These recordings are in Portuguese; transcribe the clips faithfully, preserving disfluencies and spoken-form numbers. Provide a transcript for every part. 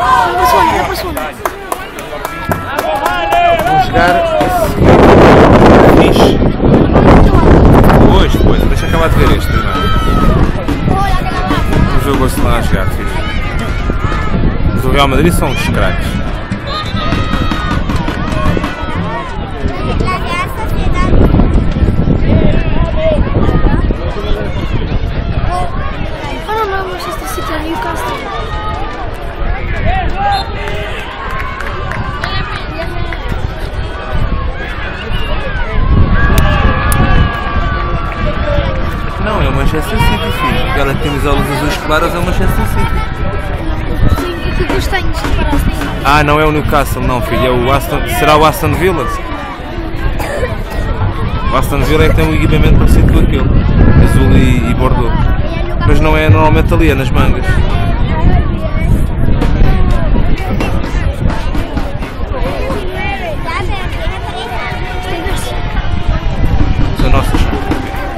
Vamos jogar esse fixe. Depois, depois, deixa acabar de ver este primeiro. Vamos ver o Barcelona a jogar, filho. Os do Real Madrid são uns craques. Ah, não, Manchester City é Newcastle. Não, é o Manchester City, filho. Aquela que tem as olhos azuis claras é o Manchester City. Sim, o que dos tens, parece. Ah, não é o Newcastle, não, filho. É o Aston... Será o Aston Villa? O Aston Villa é que tem um equipamento parecido com aquele. Azul e, e Bordeaux. Mas não é normalmente ali, é nas mangas. São nossas cores.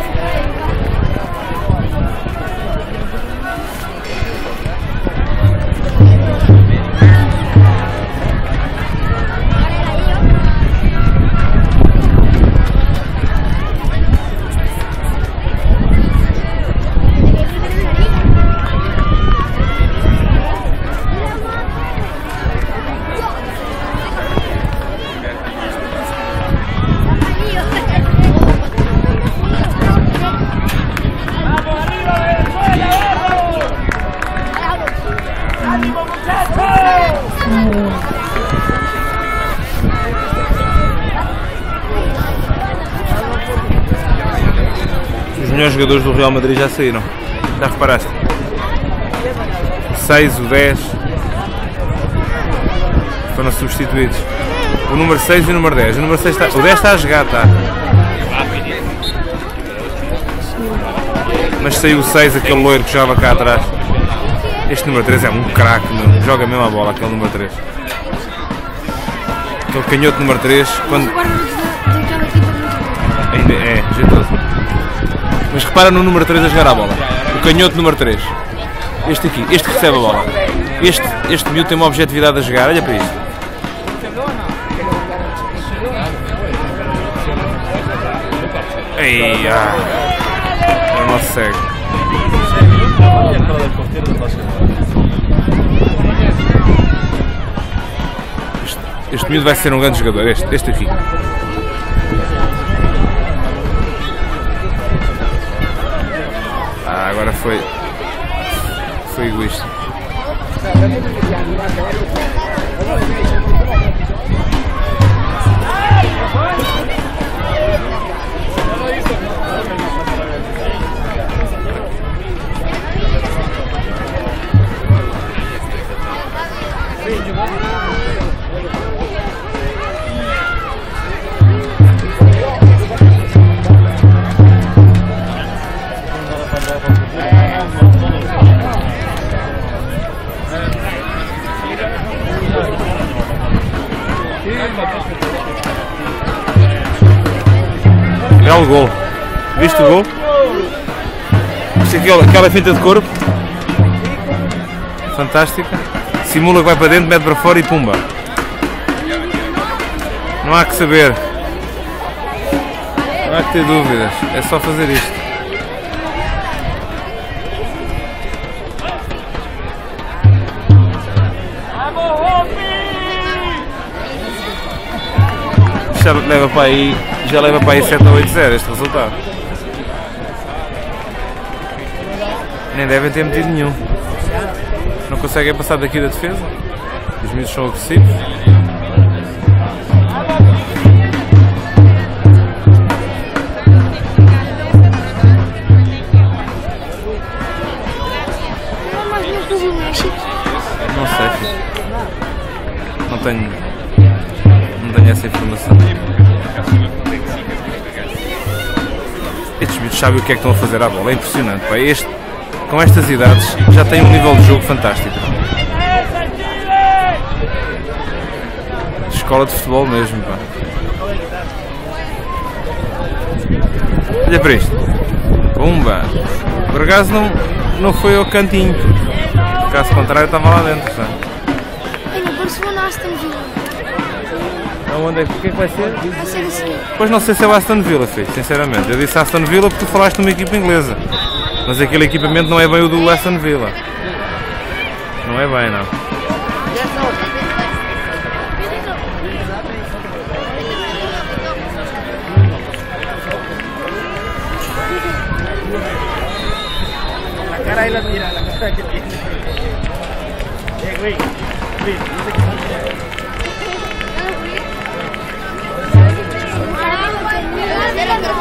Os melhores jogadores do Real Madrid já saíram. Já reparaste? seis, o dez foram substituídos. O número seis e o número dez. O número seis está... O dez está a jogar, está. Mas saiu o seis, aquele loiro que jogava cá atrás. Este número três é um craque, meu. Joga mesmo a bola, aquele número três. Aquele canhoto número três, quando... Ainda é, jeitoso. Mas repara no número três a jogar a bola. O canhoto número três. Este aqui, este que recebe a bola. Este, este miúdo tem uma objetividade a jogar, olha para isto. Ei, ah. É o nosso cego. Este, este miúdo vai ser um grande jogador, este, este aqui. Ah, agora foi... Foi egoísta. Belo gol. Viste o gol? Viste aquela, aquela finta de corpo? Fantástica. Simula que vai para dentro, mete para fora e pumba. Não há que saber. Não há que ter dúvidas. É só fazer isto. Já leva para aí, já leva para aí sete a oito a zero este resultado. Nem devem ter metido nenhum. Não conseguem passar daqui da defesa. Os miúdos são agressivos. Não sei, filho. Não tenho. Não tenho essa informação. Estes miúdos sabem o que é que estão a fazer à bola. É impressionante, pá. Este, com estas idades já tem um nível de jogo fantástico. Escola de futebol mesmo, pá. Olha para isto. Pumba. Por acaso não, não foi ao cantinho. Caso contrário estava lá dentro, sabe? Aston Villa. Onde é que, o que é que vai ser? Vai ser assim. Pois não sei se é o Aston Villa, filho, sinceramente. Eu disse Aston Villa porque tu falaste numa equipa inglesa. Mas aquele equipamento não é bem o do Aston Villa. Não é bem, não. La cara ahí la tira, la cara que tiene. Eh, güey, güey, no sé qué. Ah,